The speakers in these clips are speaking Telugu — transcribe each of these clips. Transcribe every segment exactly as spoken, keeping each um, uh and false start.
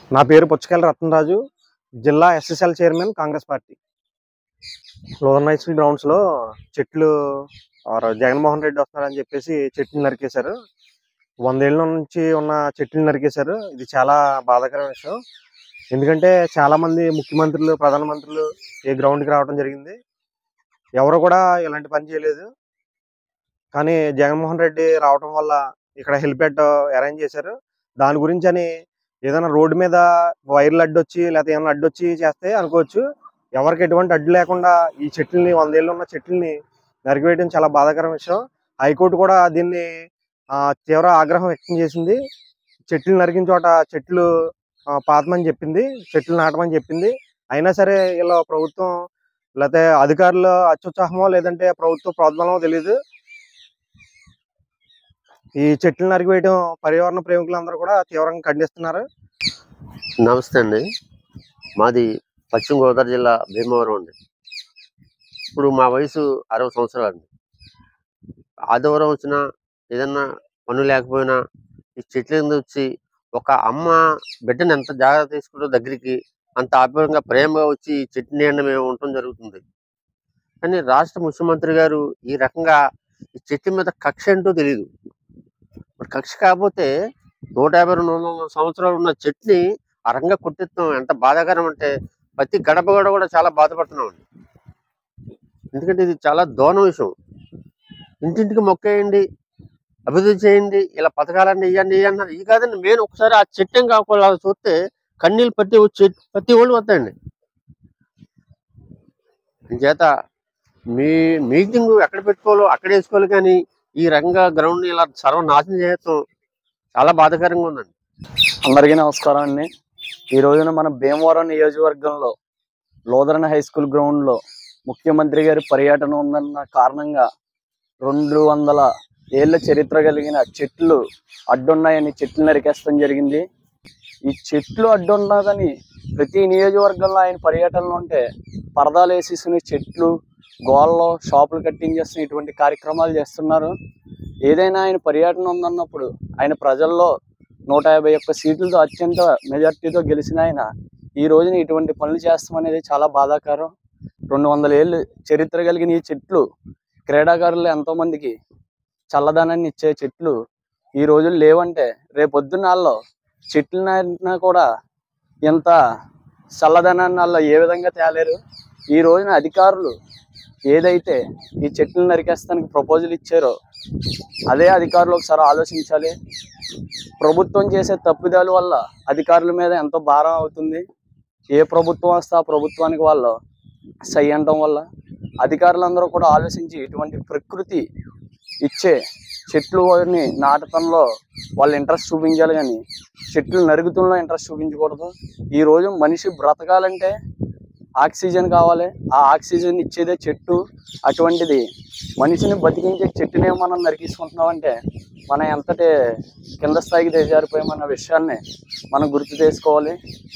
నా పేరు పుచ్చకాయల రత్నరాజు. జిల్లా ఎస్ఎస్ఎల్ చైర్మన్ కాంగ్రెస్ పార్టీ. లోదర్ హై స్కూల్ గ్రౌండ్స్ లో చెట్లు ఆర్ జగన్మోహన్ రెడ్డి వస్తున్నారని చెప్పేసి చెట్లు నరికేశారు. వందేళ్ల నుంచి ఉన్న చెట్లు నరికేశారు. ఇది చాలా బాధాకరమైన విషయం. ఎందుకంటే చాలా మంది ముఖ్యమంత్రులు, ప్రధానమంత్రులు ఈ గ్రౌండ్కి రావడం జరిగింది. ఎవరు కూడా ఇలాంటి పని చేయలేదు. కానీ జగన్మోహన్ రెడ్డి రావడం వల్ల ఇక్కడ హెలిప్యాడ్ అరేంజ్ చేశారు. దాని గురించి అని ఏదైనా రోడ్డు మీద వైర్లు అడ్డొచ్చి లేకపోతే ఏమైనా అడ్డొచ్చి చేస్తే అనుకోవచ్చు. ఎవరికి ఎటువంటి అడ్డు లేకుండా ఈ చెట్లని వందేళ్ళు ఉన్న చెట్లని నరికివేయడం చాలా బాధాకరమైన విషయం. హైకోర్టు కూడా దీన్ని ఆ, తీవ్ర ఆగ్రహం వ్యక్తం చేసింది. చెట్లు నరికిన చోట చెట్లు ఆ, పాతమని చెప్పింది, చెట్లు నాటమని చెప్పింది. అయినా సరే ఇలా ప్రభుత్వం లేకపోతే అధికారుల అత్యుత్సాహమో లేదంటే ప్రభుత్వ ప్రోద్బలమో తెలియదు. ఈ చెట్లు నరికివేయడం పర్యావరణ ప్రేమికులందరూ కూడా తీవ్రంగా ఖండిస్తున్నారు. నమస్తే అండి. మాది పశ్చిమ గోదావరి జిల్లా భీమవరం అండి. ఇప్పుడు మా వయసు అరవై సంవత్సరాలు అండి. ఆదివారం వచ్చినా ఏదన్నా పని లేకపోయినా ఈ చెట్ల కింద వచ్చి ఒక అమ్మ బిడ్డను ఎంత జాగ్రత్త తీసుకుంటూ దగ్గరికి అంత ఆప్యాయంగా ప్రేమగా వచ్చి ఈ చెట్టు నీడన మేము ఉండటం జరుగుతుంది. కానీ రాష్ట్ర ముఖ్యమంత్రి గారు ఈ రకంగా ఈ చెట్టు మీద కక్ష ఏంటో తెలియదు. మరి కక్ష కాకపోతే నూట యాభై రెండు వందల సంవత్సరాలు ఉన్న చెట్టుని ఆ రకంగా కొట్టిస్తాం ఎంత బాధాకరం అంటే ప్రతి గడప గడ కూడా చాలా బాధపడుతున్నాం అండి. ఎందుకంటే ఇది చాలా దూరం విషయం. ఇంటింటికి మొక్కేయండి, అభివృద్ధి చేయండి, ఇలా పథకాలన్నీ ఇవ్వండి ఇవ్వండి అన్నారు. ఇది కాదండి, మెయిన్ ఒకసారి ఆ చెట్టం కాకుండా చూస్తే కన్నీళ్ళు ప్రతి వచ్చే ప్రతి వాళ్ళు వస్తాయండి. చేత మీ మీటింగ్ ఎక్కడ పెట్టుకోవాలో అక్కడ వేసుకోవాలి, కానీ ఈ రకంగా గ్రౌండ్ ఇలా సర్వనాశనం చేయటం చాలా బాధాకరంగా ఉందండి. అందరికీ నమస్కారం అండి. ఈ రోజున మన భీమవరం నియోజకవర్గంలో లోదరన్ హై స్కూల్ గ్రౌండ్ లో ముఖ్యమంత్రి గారి పర్యటన ఉందన్న కారణంగా రెండు వందల ఏళ్ల చరిత్ర కలిగిన చెట్లు అడ్డున్నాయని చెట్లు నరికేస్తాం జరిగింది. ఈ చెట్లు అడ్డున్నా కానీ ప్రతి నియోజకవర్గంలో ఆయన పర్యటనలు ఉంటే పరదాలు వేసేసిన చెట్లు, గోళ్ళలో షాపులు కట్టింగ్ చేస్తున్న ఇటువంటి కార్యక్రమాలు చేస్తున్నారు. ఏదైనా ఆయన పర్యటన ఉందన్నప్పుడు ఆయన ప్రజల్లో నూట యాభై ఒక్క సీట్లతో అత్యంత మెజార్టీతో గెలిచిన ఆయన ఈ రోజున ఇటువంటి పనులు చేస్తామనేది చాలా బాధాకరం. రెండు వందల ఏళ్ళు చరిత్ర కలిగిన ఈ చెట్లు క్రీడాకారులు ఎంతో మందికి చల్లదనాన్ని ఇచ్చే చెట్లు ఈ రోజులు లేవంటే రేపొద్దున నాల్లో చెట్లు నాటినా కూడా ఇంత చల్లదనాన్ని వాళ్ళు ఏ విధంగా తేలేరు. ఈ రోజున అధికారులు ఏదైతే ఈ చెట్లు నరికేస్తానికి ప్రపోజల్ ఇచ్చారో అదే అధికారులు ఒకసారి ఆలోచించాలి. ప్రభుత్వం చేసే తప్పిదాల వల్ల అధికారుల మీద ఎంతో భారం అవుతుంది. ఏ ప్రభుత్వం వస్తే ఆ ప్రభుత్వానికి వాళ్ళు సై అనడం వల్ల అధికారులందరూ కూడా ఆలోచించి ఇటువంటి ప్రకృతి ఇచ్చే చెట్లుని నాటడంలో వాళ్ళు ఇంట్రెస్ట్ చూపించాలి, కానీ చెట్లు నరుగుతంలో ఇంట్రెస్ట్ చూపించకూడదు. ఈ రోజు మనిషి బ్రతకాలంటే ఆక్సిజన్ కావాలి, ఆ ఆక్సిజన్ ఇచ్చేదే చెట్టు. అటువంటిది మనిషిని బతికించే చెట్టునే మనం నరికించుకుంటున్నామంటే మనం ఎంతటి కింద స్థాయికి దిగజారిపోయామన్న విషయాన్ని మనం గుర్తు చేసుకోవాలి.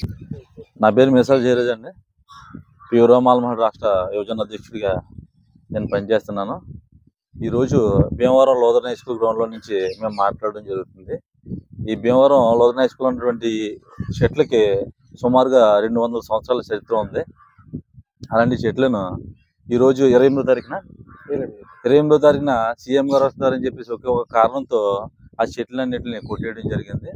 నా పేరు మిసాల్ జయరాజ్ అండి. ప్యూరోమాల్మహడ్ రాష్ట్ర యువజన అధ్యక్షుడిగా నేను పనిచేస్తున్నాను. ఈరోజు భీమవరం లోదర్ హై స్కూల్ గ్రౌండ్లో నుంచి మేము మాట్లాడడం జరుగుతుంది. ఈ భీమవరం లోదర్ హై స్కూల్ ఉన్నటువంటి చెట్లకి సుమారుగా రెండు వందల సంవత్సరాల చరిత్ర ఉంది. అలాంటి చెట్లను ఈరోజు ఇరవై ఎనిమిదో తారీఖున ఇరవై ఎనిమిదో తారీఖున సీఎం గారు వస్తున్నారని చెప్పేసి ఒక ఒక కారణంతో ఆ చెట్లన్నింటిని కొట్టేయడం జరిగింది.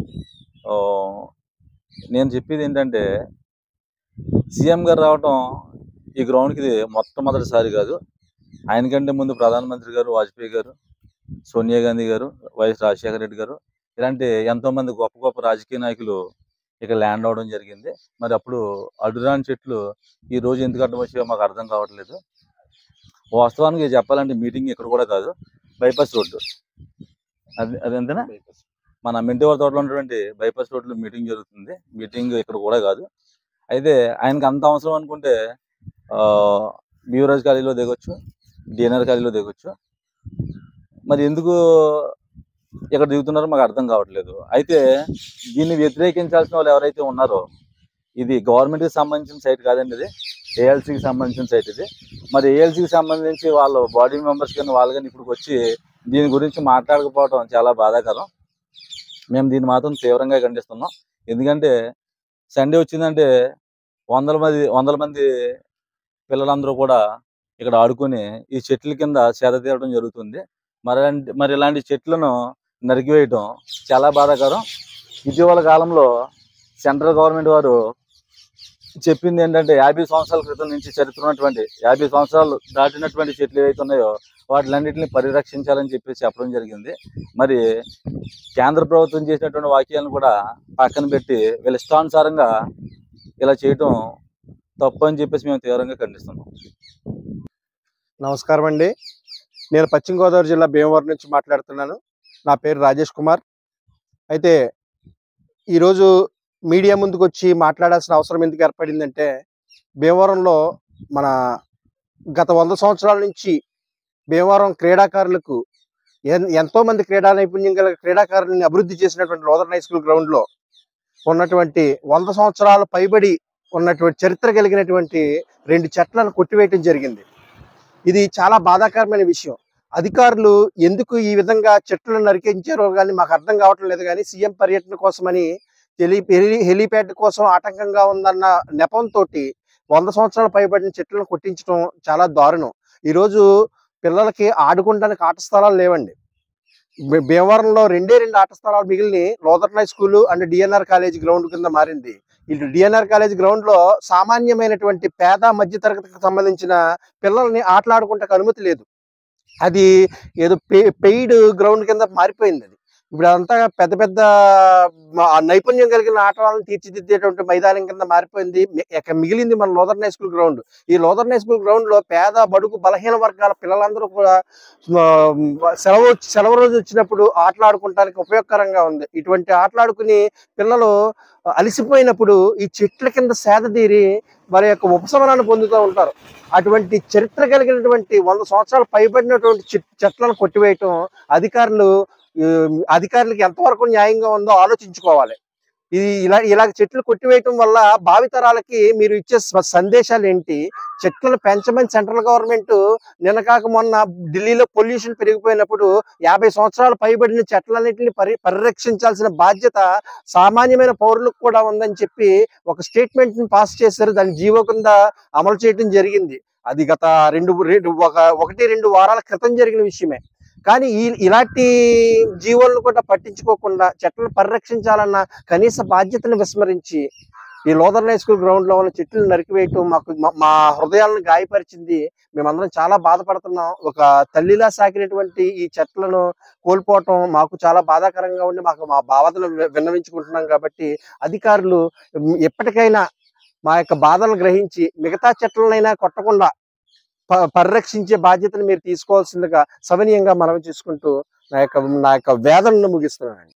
నేను చెప్పేది ఏంటంటే సీఎం గారు రావటం ఈ గ్రౌండ్కి మొట్టమొదటిసారి కాదు. ఆయనకంటే ముందు ప్రధానమంత్రి గారు, వాజ్పేయి గారు, సోనియా గాంధీ గారు, వైఎస్ రాజశేఖర రెడ్డి గారు ఇలాంటి ఎంతోమంది గొప్ప గొప్ప రాజకీయ నాయకులు ఇక్కడ ల్యాండ్ అవడం జరిగింది. మరి అప్పుడు అడ్డురాని చెట్లు ఈ రోజు ఎందుకు అడ్డం వచ్చాయో మాకు అర్థం కావట్లేదు. వాస్తవానికి చెప్పాలంటే మీటింగ్ ఇక్కడ కూడా కాదు, బైపాస్ రోడ్డు అది అదంతేనా మన మెంటివారి తోటలో ఉన్నటువంటి బైపాస్ రోడ్లో మీటింగ్ జరుగుతుంది. మీటింగ్ ఇక్కడ కూడా కాదు. అయితే ఆయనకి అంత అవసరం అనుకుంటే బీవరాజ్ కాలేజీలో దిగొచ్చు, డిఎన్ఆర్ కాలేజీలో దిగొచ్చు. మరి ఎందుకు ఇక్కడ దిగుతున్నారో మాకు అర్థం కావట్లేదు. అయితే దీన్ని వ్యతిరేకించాల్సిన వాళ్ళు ఎవరైతే ఉన్నారో, ఇది గవర్నమెంట్కి సంబంధించిన సైట్ కాదండి, ఇది ఏఎల్సీకి సంబంధించిన సైట్. ఇది మరి ఏఎల్సీకి సంబంధించి వాళ్ళు బాడీ మెంబర్స్ కానీ వాళ్ళు కానీ ఇప్పుడు వచ్చి దీని గురించి మాట్లాడకపోవడం చాలా బాధాకరం. మేము దీన్ని మాత్రం తీవ్రంగా ఖండిస్తున్నాం. ఎందుకంటే సండే వచ్చిందంటే వందల మంది వందల మంది పిల్లలందరూ కూడా ఇక్కడ ఆడుకొని ఈ చెట్ల కింద సేద తీరడం జరుగుతుంది. మరి మరి ఇలాంటి చెట్లను నరికివేయటం చాలా బాధాకరం. ఇటీవల కాలంలో సెంట్రల్ గవర్నమెంట్ వారు చెప్పింది ఏంటంటే యాభై సంవత్సరాల క్రితం నుంచి చరిత్ర ఉన్నటువంటి యాభై సంవత్సరాలు దాటినటువంటి చెట్లు ఏవైతే ఉన్నాయో వాటిలన్నింటినీ పరిరక్షించాలని చెప్పి చెప్పడం జరిగింది. మరి కేంద్ర ప్రభుత్వం చేసినటువంటి వాక్యాలను కూడా పక్కన పెట్టి వీళ్ళ ఇష్టానుసారంగా ఇలా చేయటం తప్పు అని చెప్పేసి మేము తీవ్రంగా ఖండిస్తున్నాం. నమస్కారం అండి. నేను పశ్చిమ గోదావరి జిల్లా భీమవరం నుంచి మాట్లాడుతున్నాను. నా పేరు రాజేష్ కుమార్. అయితే ఈరోజు మీడియా ముందుకు వచ్చి మాట్లాడాల్సిన అవసరం ఎందుకు ఏర్పడిందంటే, భీమవరంలో మన గత వంద సంవత్సరాల నుంచి భీమవరం క్రీడాకారులకు ఎంతో మంది క్రీడా నైపుణ్యం గల క్రీడాకారులను అభివృద్ధి చేసినటువంటి లోదర్ హై స్కూల్ గ్రౌండ్ లో ఉన్నటువంటి వంద సంవత్సరాల పైబడి ఉన్నటువంటి చరిత్ర కలిగినటువంటి రెండు చెట్లను కొట్టివేయటం జరిగింది. ఇది చాలా బాధాకరమైన విషయం. అధికారులు ఎందుకు ఈ విధంగా చెట్లను నరికించారో కానీ మాకు అర్థం కావటం లేదు. కానీ సీఎం పర్యటన కోసమని హెలి హెలీప్యాడ్ కోసం ఆటంకంగా ఉందన్న నెపంతో వంద సంవత్సరాల పైబడిన చెట్లను కొట్టించడం చాలా దారుణం. ఈరోజు పిల్లలకి ఆడుకోవడానికి ఆట స్థలాలు లేవండి. భీమవరంలో రెండే రెండు ఆట స్థలాలు మిగిలిన లోదర్ high school and DNR college ground కింద మారింది. ఇటు డిఎన్ఆర్ కాలేజ్ గ్రౌండ్ లో సామాన్యమైనటువంటి పేద మధ్య తరగతికి సంబంధించిన పిల్లల్ని ఆటలాడుకుంటే అనుమతి లేదు. అది ఏదో పెయిడ్ గ్రౌండ్ కింద మారిపోయింది. అది ఇప్పుడు అదంతా పెద్ద పెద్ద నైపుణ్యం కలిగిన ఆటలను తీర్చిదిద్దేటువంటి మైదానం కింద మారిపోయింది. మిగిలింది మన లోదర్ హై స్కూల్ గ్రౌండ్. ఈ లోదర్ హై స్కూల్ గ్రౌండ్ లో పేద బడుగు బలహీన వర్గాల పిల్లలందరూ కూడా సెలవు సెలవు రోజు వచ్చినప్పుడు ఆటలాడుకోవడానికి ఉపయోగకరంగా ఉంది. ఇటువంటి ఆటలాడుకుని పిల్లలు అలసిపోయినప్పుడు ఈ చెట్ల కింద సేద తీరి వారి యొక్క ఉపశమనాన్ని పొందుతూ ఉంటారు. అటువంటి చరిత్ర కలిగినటువంటి వంద సంవత్సరాలు పైబడినటువంటి చెట్లను కొట్టివేయటం అధికారులు అధికారులకు ఎంతవరకు న్యాయంగా ఉందో ఆలోచించుకోవాలి. ఇది ఇలా ఇలాగ చెట్లు కొట్టివేయటం వల్ల భావితరాలకి మీరు ఇచ్చే సందేశాలు ఏంటి? చెట్లను పెంచమని సెంట్రల్ గవర్నమెంట్ నిన్న కాక మొన్న ఢిల్లీలో పొల్యూషన్ పెరిగిపోయినప్పుడు యాభై సంవత్సరాలు పైబడిన చెట్లన్నింటినీ పరి పరిరక్షించాల్సిన బాధ్యత సామాన్యమైన పౌరులకు కూడా ఉందని చెప్పి ఒక స్టేట్మెంట్ ని పాస్ చేశారు. దాని జీవో కింద అమలు చేయడం జరిగింది. అది గత రెండు రెండు ఒక ఒకటి రెండు వారాల క్రితం జరిగిన విషయమే. కానీ ఈ ఇలాంటి జీవులను కూడా పట్టించుకోకుండా చెట్లను పరిరక్షించాలన్న కనీస బాధ్యతను విస్మరించి ఈ లోదర్ హై స్కూల్ గ్రౌండ్ లో ఉన్న చెట్లను నరికివేయటం మాకు మా హృదయాలను గాయపరిచింది. మేమందరం చాలా బాధపడుతున్నాం. ఒక తల్లిలా సాకినటువంటి ఈ చెట్లను కోల్పోవటం మాకు చాలా బాధాకరంగా ఉండి మాకు మా బాధలు విన్నవించుకుంటున్నాం. కాబట్టి అధికారులు ఎప్పటికైనా మా యొక్క బాధలను గ్రహించి మిగతా చెట్లనైనా కొట్టకుండా పరిరక్షించే బాధ్యతను మీరు తీసుకోవాల్సిందిగా సవినీయంగా మనవి చేసుకుంటూ నా యొక్క నా యొక్క వేదనను ముగిస్తున్నాను.